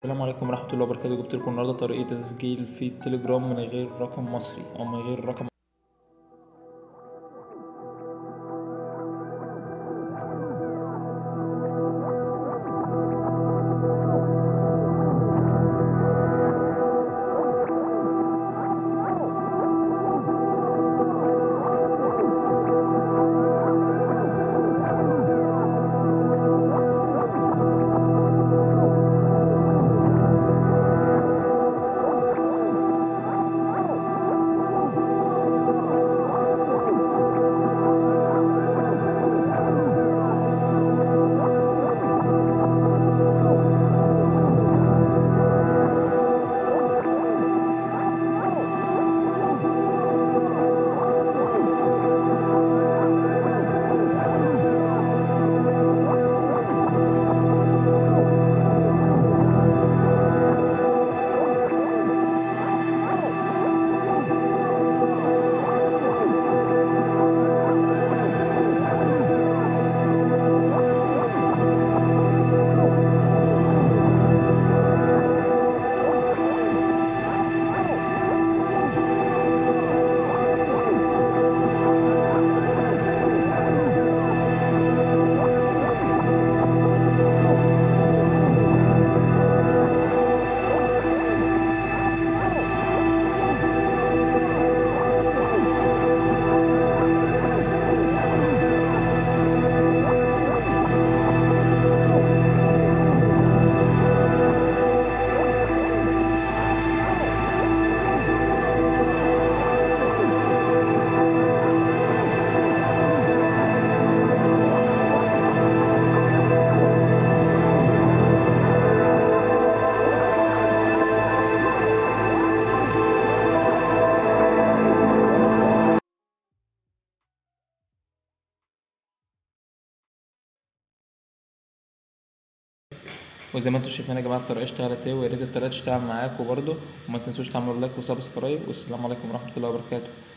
السلام عليكم ورحمة الله وبركاته. جبت لكم النهاردة طريقة تسجيل في التليجرام من غير رقم مصري أو من غير رقم. وزي ما انتم شايفين يا جماعة الطريقة اشتغلت ايه، ويا ريت الطريقة تشتغل معاكم برضه، وما تنسوش تعملوا لايك وسبسكرايب. والسلام عليكم ورحمة الله وبركاته.